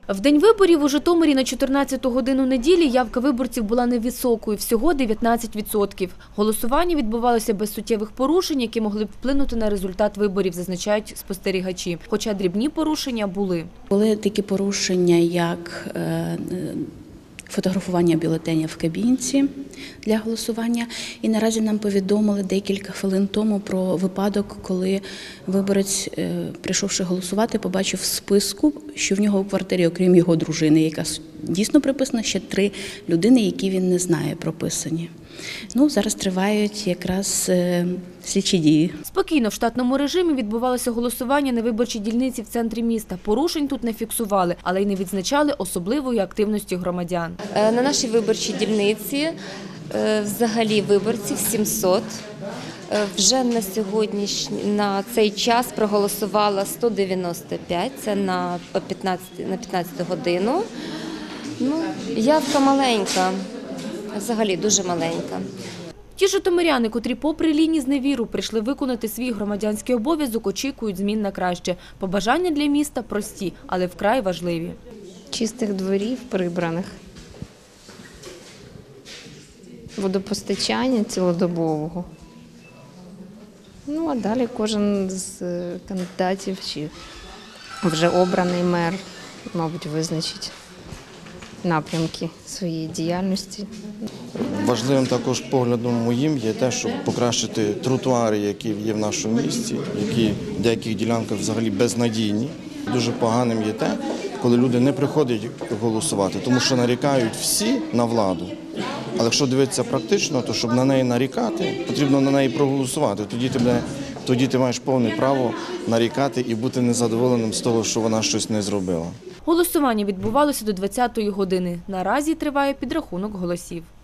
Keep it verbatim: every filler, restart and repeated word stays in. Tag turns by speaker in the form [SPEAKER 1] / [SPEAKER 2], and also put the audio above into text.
[SPEAKER 1] В день виборів у Житомирі на чотирнадцяту годину неділі явка виборців була невисокою – всього дев'ятнадцять відсотків. Голосування відбувалося без суттєвих порушень, які могли б вплинути на результат виборів, зазначають спостерігачі. Хоча дрібні порушення були.
[SPEAKER 2] Були такі порушення, як фотографування бюлетеня в кабінці для голосування. І наразі нам повідомили декілька хвилин тому про випадок, коли виборець, прийшовши голосувати, побачив в списку, що в нього у квартирі, окрім його дружини, яка дійсно приписана, ще три людини, які він не знає, прописані. Ну, зараз тривають якраз слідчі дії.
[SPEAKER 1] Спокійно в штатному режимі відбувалося голосування на виборчій дільниці в центрі міста. Порушень тут не фіксували, але й не відзначали особливої активності громадян.
[SPEAKER 3] На нашій виборчій дільниці взагалі виборців сімсот. Вже на сьогоднішній, на цей час проголосувало сто дев'яносто п'ять, це на п'ятнадцяту годину. Ну, явка маленька. Взагалі дуже маленька.
[SPEAKER 1] Ті житомиряни, котрі попри лінії зневіру прийшли виконати свій громадянський обов'язок, очікують змін на краще. Побажання для міста прості, але вкрай важливі.
[SPEAKER 4] Чистих дворів прибраних, водопостачання цілодобового. Ну, а далі кожен з кандидатів чи вже обраний мер, мабуть, визначить напрямки своєї діяльності.
[SPEAKER 5] Важливим також поглядом моїм є те, щоб покращити тротуари, які є в нашому місті, які в деяких ділянках взагалі безнадійні. Дуже поганим є те, коли люди не приходять голосувати, тому що нарікають всі на владу. Але якщо дивитися практично, то щоб на неї нарікати, потрібно на неї проголосувати. Тоді ти, тоді ти маєш повне право нарікати і бути незадоволеним з того, що вона щось не зробила.
[SPEAKER 1] Голосування відбувалося до двадцятої години. Наразі триває підрахунок голосів.